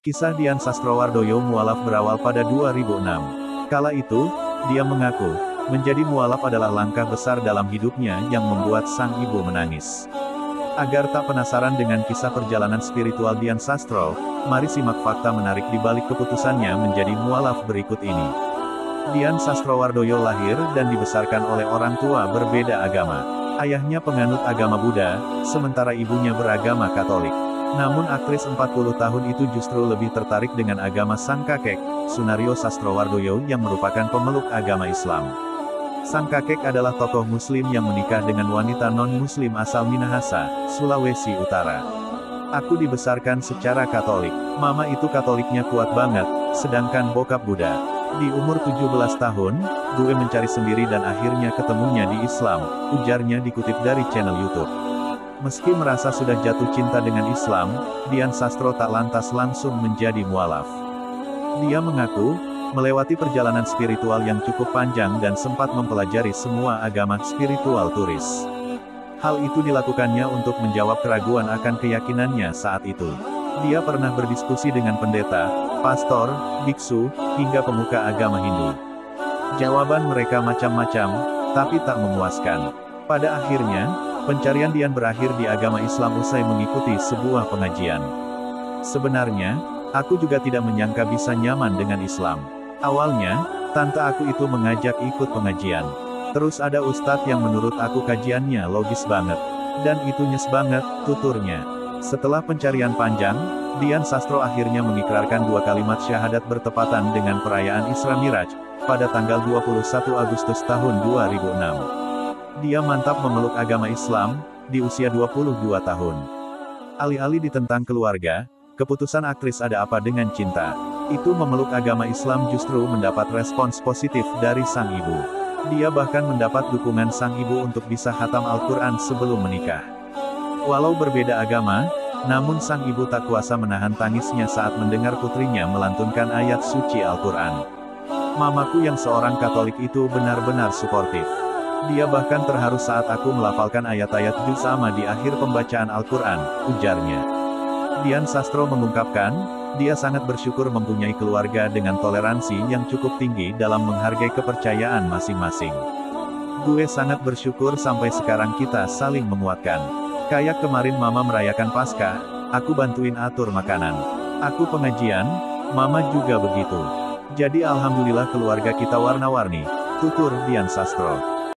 Kisah Dian Sastrowardoyo mualaf berawal pada 2006. Kala itu, dia mengaku, menjadi mualaf adalah langkah besar dalam hidupnya yang membuat sang ibu menangis. Agar tak penasaran dengan kisah perjalanan spiritual Dian Sastro, mari simak fakta menarik di balik keputusannya menjadi mualaf berikut ini. Dian Sastrowardoyo lahir dan dibesarkan oleh orang tua berbeda agama. Ayahnya penganut agama Buddha, sementara ibunya beragama Katolik. Namun aktris 40 tahun itu justru lebih tertarik dengan agama sang kakek, Sunario Sastrowardoyo yang merupakan pemeluk agama Islam. Sang kakek adalah tokoh muslim yang menikah dengan wanita non-muslim asal Minahasa, Sulawesi Utara. Aku dibesarkan secara Katolik. Mama itu Katoliknya kuat banget, sedangkan bokap Buddha. Di umur 17 tahun, gue mencari sendiri dan akhirnya ketemunya di Islam, ujarnya dikutip dari channel YouTube. Meski merasa sudah jatuh cinta dengan Islam, Dian Sastro tak lantas langsung menjadi mualaf. Dia mengaku, melewati perjalanan spiritual yang cukup panjang dan sempat mempelajari semua agama spiritual turis. Hal itu dilakukannya untuk menjawab keraguan akan keyakinannya saat itu. Dia pernah berdiskusi dengan pendeta, pastor, biksu, hingga pemuka agama Hindu. Jawaban mereka macam-macam, tapi tak memuaskan. Pada akhirnya, pencarian Dian berakhir di agama Islam usai mengikuti sebuah pengajian. Sebenarnya, aku juga tidak menyangka bisa nyaman dengan Islam. Awalnya, tante aku itu mengajak ikut pengajian. Terus ada ustadz yang menurut aku kajiannya logis banget. Dan itu nyes banget, tuturnya. Setelah pencarian panjang, Dian Sastro akhirnya mengikrarkan 2 kalimat syahadat bertepatan dengan perayaan Isra Miraj, pada tanggal 21 Agustus tahun 2006. Dia mantap memeluk agama Islam, di usia 22 tahun. Alih-alih ditentang keluarga, keputusan aktris Ada Apa Dengan Cinta, itu memeluk agama Islam justru mendapat respons positif dari sang ibu. Dia bahkan mendapat dukungan sang ibu untuk bisa khatam Al-Quran sebelum menikah. Walau berbeda agama, namun sang ibu tak kuasa menahan tangisnya saat mendengar putrinya melantunkan ayat suci Al-Quran. Mamaku yang seorang Katolik itu benar-benar suportif. Dia bahkan terharu saat aku melafalkan ayat-ayat juz amma di akhir pembacaan Al-Quran, ujarnya. Dian Sastro mengungkapkan, dia sangat bersyukur mempunyai keluarga dengan toleransi yang cukup tinggi dalam menghargai kepercayaan masing-masing. Gue sangat bersyukur sampai sekarang kita saling menguatkan. Kayak kemarin mama merayakan Paskah, aku bantuin atur makanan. Aku pengajian, mama juga begitu. Jadi alhamdulillah keluarga kita warna-warni, tutur Dian Sastro.